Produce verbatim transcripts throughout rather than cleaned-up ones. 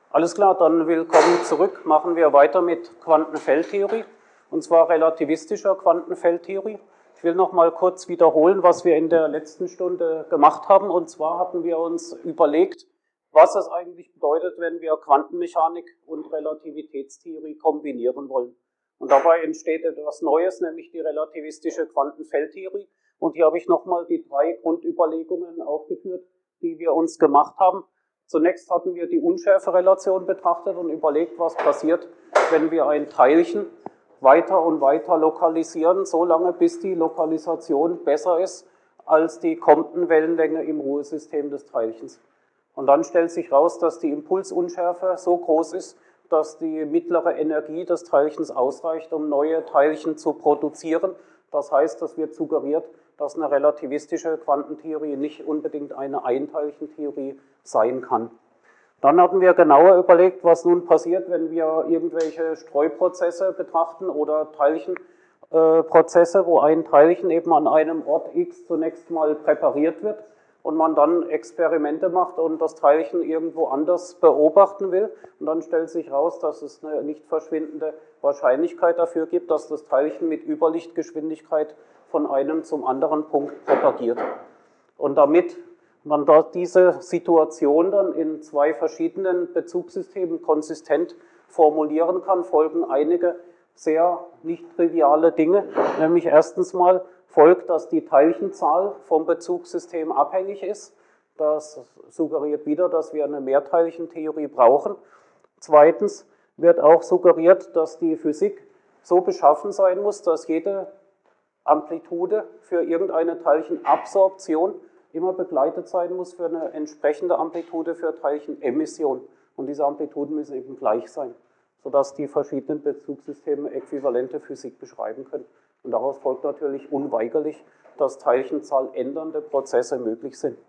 Alles klar, dann willkommen zurück. Machen wir weiter mit Quantenfeldtheorie, und zwar relativistischer Quantenfeldtheorie. Ich will noch mal kurz wiederholen, was wir in der letzten Stunde gemacht haben. Und zwar hatten wir uns überlegt, was es eigentlich bedeutet, wenn wir Quantenmechanik und Relativitätstheorie kombinieren wollen. Und dabei entsteht etwas Neues, nämlich die relativistische Quantenfeldtheorie. Und hier habe ich nochmal die drei Grundüberlegungen aufgeführt, die wir uns gemacht haben. Zunächst hatten wir die Unschärferelation betrachtet und überlegt, was passiert, wenn wir ein Teilchen weiter und weiter lokalisieren, so lange bis die Lokalisation besser ist als die Compton-Wellenlänge im Ruhesystem des Teilchens. Und dann stellt sich heraus, dass die Impulsunschärfe so groß ist, dass die mittlere Energie des Teilchens ausreicht, um neue Teilchen zu produzieren. Das heißt, das wird suggeriert, dass eine relativistische Quantentheorie nicht unbedingt eine Einteilchentheorie sein kann. Dann hatten wir genauer überlegt, was nun passiert, wenn wir irgendwelche Streuprozesse betrachten oder Teilchenprozesse, wo ein Teilchen eben an einem Ort X zunächst mal präpariert wird und man dann Experimente macht und das Teilchen irgendwo anders beobachten will. Und dann stellt sich heraus, dass es eine nicht verschwindende Wahrscheinlichkeit dafür gibt, dass das Teilchen mit Überlichtgeschwindigkeit von einem zum anderen Punkt propagiert. Und damit man dort diese Situation dann in zwei verschiedenen Bezugssystemen konsistent formulieren kann, folgen einige sehr nicht triviale Dinge. Nämlich erstens mal folgt, dass die Teilchenzahl vom Bezugssystem abhängig ist. Das suggeriert wieder, dass wir eine Mehrteilchentheorie brauchen. Zweitens wird auch suggeriert, dass die Physik so beschaffen sein muss, dass jede Amplitude für irgendeine Teilchenabsorption immer begleitet sein muss für eine entsprechende Amplitude für Teilchenemission. Und diese Amplituden müssen eben gleich sein, sodass die verschiedenen Bezugssysteme äquivalente Physik beschreiben können. Und daraus folgt natürlich unweigerlich, dass Teilchenzahl ändernde Prozesse möglich sind.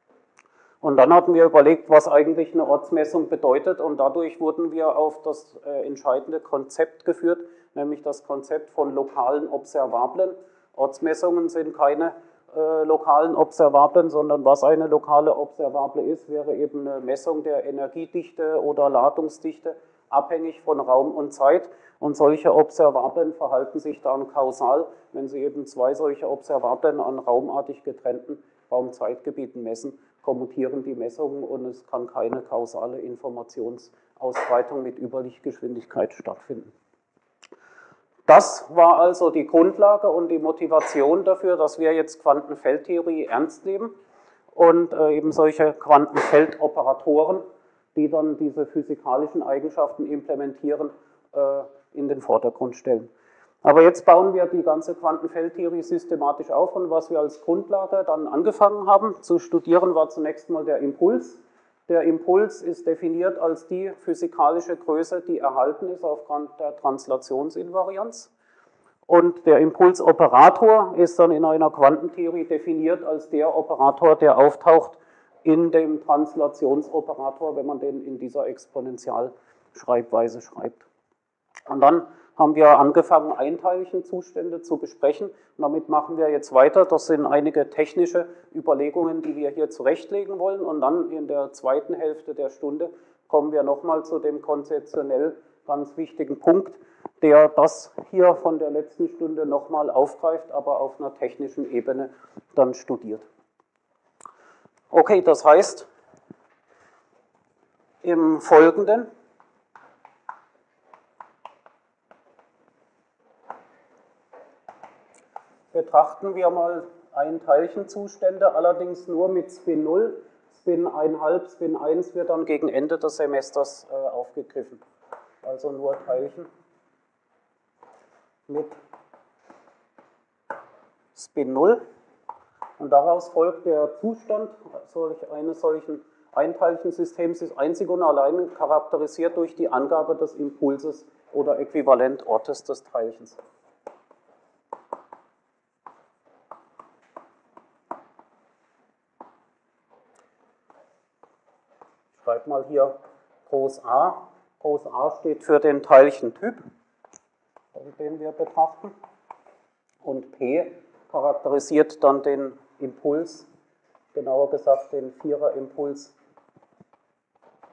Und dann hatten wir überlegt, was eigentlich eine Ortsmessung bedeutet, und dadurch wurden wir auf das äh, entscheidende Konzept geführt, nämlich das Konzept von lokalen Observablen. Ortsmessungen sind keine äh, lokalen Observablen, sondern was eine lokale Observable ist, wäre eben eine Messung der Energiedichte oder Ladungsdichte, abhängig von Raum und Zeit. Und solche Observablen verhalten sich dann kausal, wenn Sie eben zwei solche Observablen an raumartig getrennten Raumzeitgebieten messen, kommutieren die Messungen und es kann keine kausale Informationsausbreitung mit Überlichtgeschwindigkeit stattfinden. Das war also die Grundlage und die Motivation dafür, dass wir jetzt Quantenfeldtheorie ernst nehmen und äh, eben solche Quantenfeldoperatoren, die dann diese physikalischen Eigenschaften implementieren, äh, in den Vordergrund stellen. Aber jetzt bauen wir die ganze Quantenfeldtheorie systematisch auf, und was wir als Grundlage dann angefangen haben zu studieren, war zunächst mal der Impuls. Der Impuls ist definiert als die physikalische Größe, die erhalten ist aufgrund der Translationsinvarianz. Und der Impulsoperator ist dann in einer Quantentheorie definiert als der Operator, der auftaucht in dem Translationsoperator, wenn man den in dieser Exponentialschreibweise schreibt. Und dann haben wir angefangen, Einteilchenzustände zu besprechen. Und damit machen wir jetzt weiter. Das sind einige technische Überlegungen, die wir hier zurechtlegen wollen. Und dann in der zweiten Hälfte der Stunde kommen wir nochmal zu dem konzeptionell ganz wichtigen Punkt, der das hier von der letzten Stunde nochmal aufgreift, aber auf einer technischen Ebene dann studiert. Okay, das heißt, im Folgenden betrachten wir mal Einteilchenzustände, allerdings nur mit Spin null. Spin eins Komma fünf, Spin eins wird dann gegen Ende des Semesters äh, aufgegriffen. Also nur Teilchen mit Spin null. Und daraus folgt der Zustand solch eines solchen Einteilchensystems ist einzig und allein charakterisiert durch die Angabe des Impulses oder Äquivalentortes des Teilchens. Ich schreibe mal hier Groß A. Groß A steht für den Teilchentyp, den wir betrachten. Und P charakterisiert dann den Impuls, genauer gesagt den Viererimpuls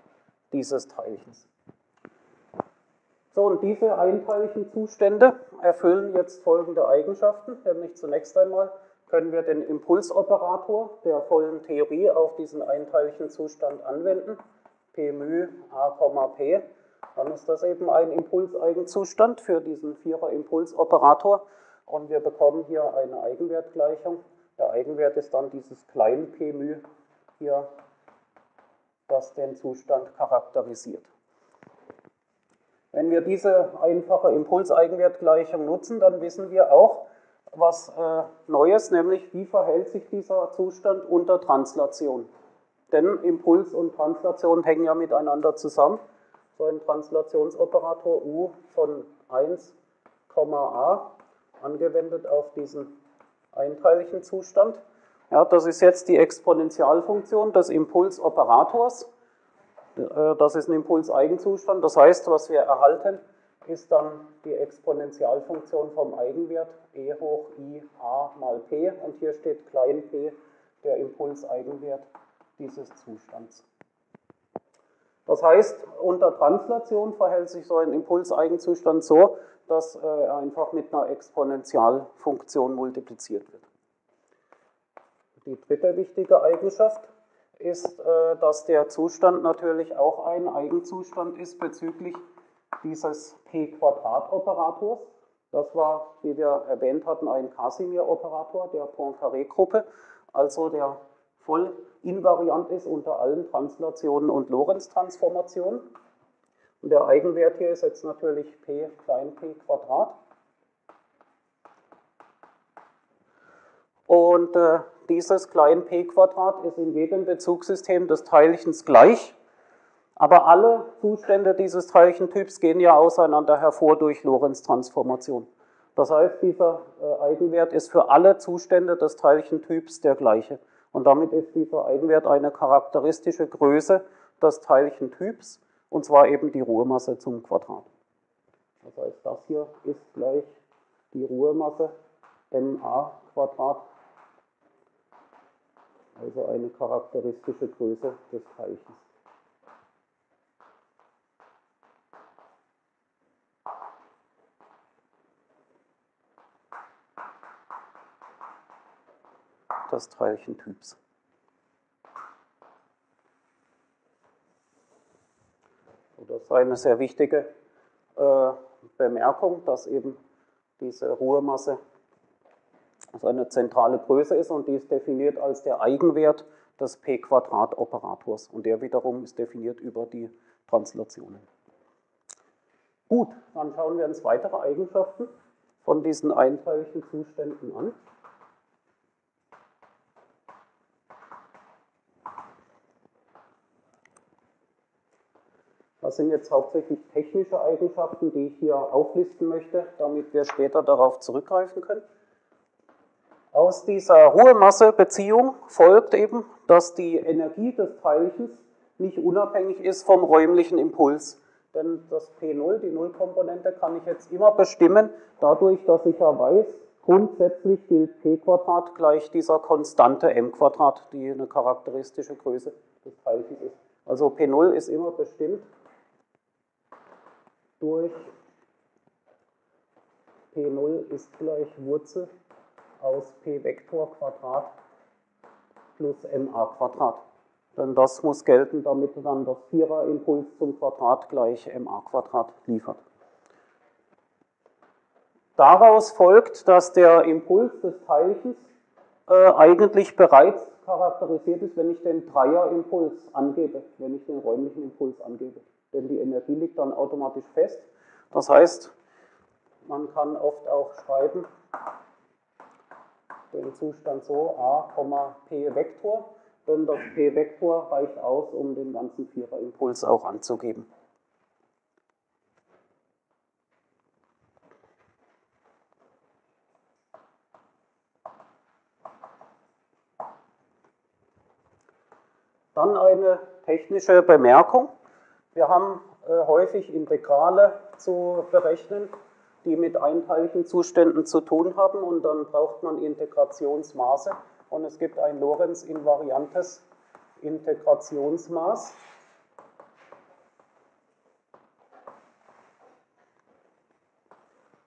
dieses Teilchens. So, und diese einteiligen Zustände erfüllen jetzt folgende Eigenschaften, nämlich zunächst einmal können wir den Impulsoperator der vollen Theorie auf diesen einteiligen Zustand anwenden, P μ a, P, dann ist das eben ein Impulseigenzustand für diesen Vierer-Impulsoperator und wir bekommen hier eine Eigenwertgleichung. Der Eigenwert ist dann dieses klein P μ hier, das den Zustand charakterisiert. Wenn wir diese einfache Impulseigenwertgleichung nutzen, dann wissen wir auch was äh, Neues, nämlich wie verhält sich dieser Zustand unter Translation. Denn Impuls und Translation hängen ja miteinander zusammen. So ein Translationsoperator U von eins, a angewendet auf diesen einteiligen Zustand. Ja, das ist jetzt die Exponentialfunktion des Impulsoperators. Das ist ein Impulseigenzustand. Das heißt, was wir erhalten, ist dann die Exponentialfunktion vom Eigenwert e hoch i a mal p. Und hier steht klein p, der Impulseigenwert dieses Zustands. Das heißt, unter Translation verhält sich so ein Impulseigenzustand so, dass er einfach mit einer Exponentialfunktion multipliziert wird. Die dritte wichtige Eigenschaft ist, dass der Zustand natürlich auch ein Eigenzustand ist bezüglich dieses P-Quadrat-Operators. Das war, wie wir erwähnt hatten, ein Casimir-Operator der Poincaré-Gruppe, also der voll invariant ist unter allen Translationen und Lorentz-Transformationen. Und der Eigenwert hier ist jetzt natürlich P klein p Quadrat. Und äh, dieses klein p Quadrat ist in jedem Bezugssystem des Teilchens gleich. Aber alle Zustände dieses Teilchentyps gehen ja auseinander hervor durch Lorentz-Transformation. Das heißt, dieser äh, Eigenwert ist für alle Zustände des Teilchentyps der gleiche. Und damit ist dieser Eigenwert eine charakteristische Größe des Teilchentyps, und zwar eben die Ruhemasse zum Quadrat. Das heißt, das hier ist gleich die Ruhemasse ma Quadrat, also eine charakteristische Größe des Teilchens. Des Teilchentyps. Das ist eine sehr wichtige äh, Bemerkung, dass eben diese Ruhemasse also eine zentrale Größe ist und die ist definiert als der Eigenwert des P-Quadrat-Operators und der wiederum ist definiert über die Translationen. Gut, dann schauen wir uns weitere Eigenschaften von diesen einteiligen Zuständen an. Das sind jetzt hauptsächlich technische Eigenschaften, die ich hier auflisten möchte, damit wir später darauf zurückgreifen können. Aus dieser Ruhemassebeziehung folgt eben, dass die Energie des Teilchens nicht unabhängig ist vom räumlichen Impuls. Denn das P null, die Nullkomponente, kann ich jetzt immer bestimmen, dadurch, dass ich ja weiß, grundsätzlich gilt P Quadrat gleich dieser Konstante m Quadrat, die eine charakteristische Größe des Teilchens ist. Also P null ist immer bestimmt durch P null ist gleich Wurzel aus P Vektor Quadrat plus ma Quadrat. Denn das muss gelten, damit dann das Vierer-Impuls zum Quadrat gleich ma Quadrat liefert. Daraus folgt, dass der Impuls des Teilchens äh, eigentlich bereits charakterisiert ist, wenn ich den Dreier-Impuls angebe, wenn ich den räumlichen Impuls angebe. Denn die Energie liegt dann automatisch fest. Das heißt, man kann oft auch schreiben, den Zustand so, a, p Vektor, denn das p Vektor reicht aus, um den ganzen Vierer-Impuls auch anzugeben. Dann eine technische Bemerkung. Wir haben äh, häufig Integrale zu berechnen, die mit einteiligen Zuständen zu tun haben und dann braucht man Integrationsmaße und es gibt ein Lorentz-invariantes Integrationsmaß.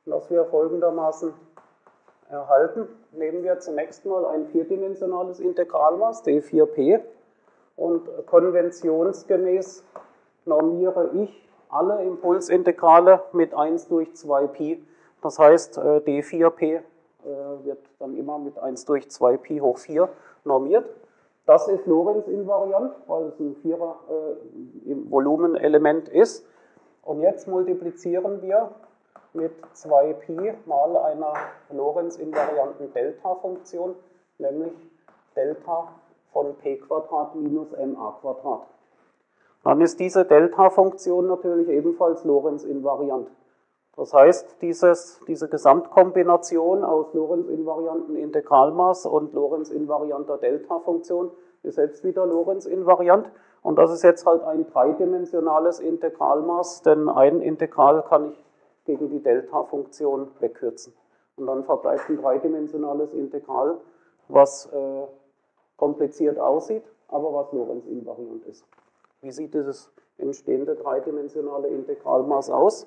das wir folgendermaßen erhalten. Nehmen wir zunächst mal ein vierdimensionales Integralmaß, d vier p, und konventionsgemäß normiere ich alle Impulsintegrale mit eins durch zwei Pi. Das heißt, d vier p wird dann immer mit eins durch zwei Pi hoch vier normiert. Das ist Lorentz-invariant, weil es ein Vierer äh, im Volumenelement ist. Und jetzt multiplizieren wir mit zwei Pi mal einer Lorentz-invarianten Delta-Funktion, nämlich Delta von p Quadrat minus ma Quadrat. Dann ist diese Delta-Funktion natürlich ebenfalls Lorentz-invariant. Das heißt, dieses, diese Gesamtkombination aus Lorentz-invarianten Integralmaß und Lorentz-invarianter Delta-Funktion ist selbst wieder Lorentz-invariant. Und das ist jetzt halt ein dreidimensionales Integralmaß, denn ein Integral kann ich gegen die Delta-Funktion wegkürzen. Und dann verbleibt ein dreidimensionales Integral, was äh, kompliziert aussieht, aber was Lorentz-invariant ist. Wie sieht dieses entstehende dreidimensionale Integralmaß aus?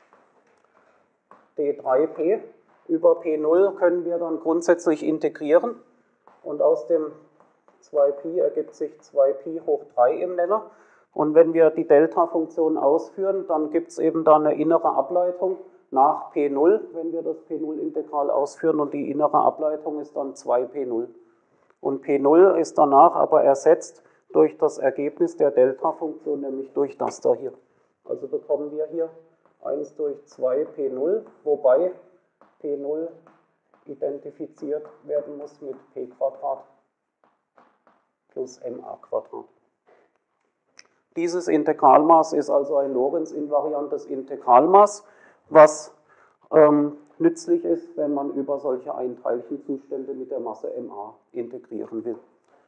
d drei p über p null können wir dann grundsätzlich integrieren und aus dem zwei Pi ergibt sich zwei Pi hoch drei im Nenner. Und wenn wir die Delta-Funktion ausführen, dann gibt es eben da eine innere Ableitung nach p null, wenn wir das p null Integral ausführen, und die innere Ableitung ist dann zwei p null. Und p null ist danach aber ersetzt durch das Ergebnis der Delta-Funktion, nämlich durch das da hier. Also bekommen wir hier eins durch zwei p null, wobei p null identifiziert werden muss mit p Quadrat plus ma Quadrat. Dieses Integralmaß ist also ein Lorentz-invariantes Integralmaß, was ähm, nützlich ist, wenn man über solche Einteilchenzustände mit der Masse ma integrieren will.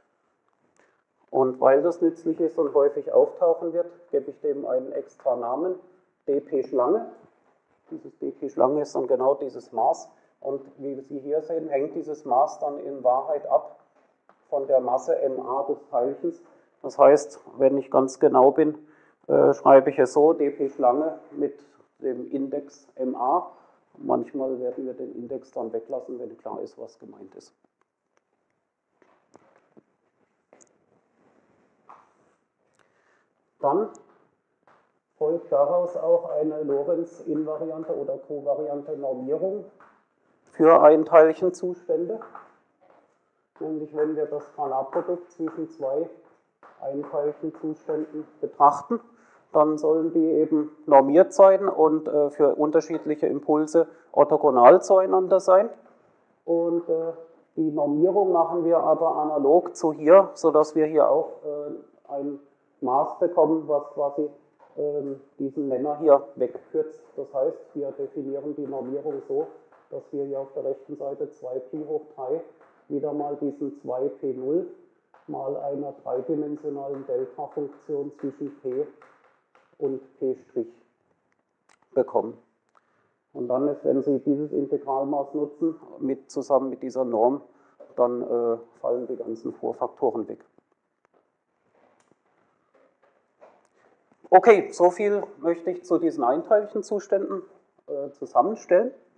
Und weil das nützlich ist und häufig auftauchen wird, gebe ich dem einen extra Namen, dp-Schlange. Dieses dp-Schlange ist dann genau dieses Maß. Und wie Sie hier sehen, hängt dieses Maß dann in Wahrheit ab von der Masse ma des Teilchens. Das heißt, wenn ich ganz genau bin, äh, schreibe ich es so, dp-Schlange mit dem Index ma. Manchmal werden wir den Index dann weglassen, wenn klar ist, was gemeint ist. Dann folgt daraus auch eine Lorentz-invariante oder kovariante Normierung für Einteilchenzustände. Nämlich wenn wir das Skalarprodukt zwischen zwei Einteilchenzuständen betrachten, dann sollen die eben normiert sein und äh, für unterschiedliche Impulse orthogonal zueinander sein. Und äh, die Normierung machen wir aber analog zu hier, sodass wir hier auch äh, ein Maß bekommen, was quasi äh, diesen Nenner hier wegkürzt. Das heißt, wir definieren die Normierung so, dass wir hier auf der rechten Seite zwei Pi hoch drei wieder mal diesen zwei p null mal einer dreidimensionalen Delta-Funktion zwischen p und p' bekommen. Und dann ist, wenn Sie dieses Integralmaß nutzen, mit, zusammen mit dieser Norm, dann äh, fallen die ganzen Vorfaktoren weg. Okay, so viel möchte ich zu diesen Einteilchenzuständen äh, zusammenstellen.